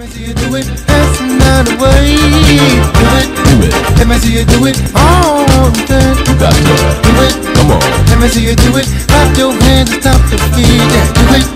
me see you do it, that's another way. Do it, do it. Let me see you do it all the time. You got to do it. Come on. Let me see you do it. Clap your hands and stop the beat. Yeah, do it.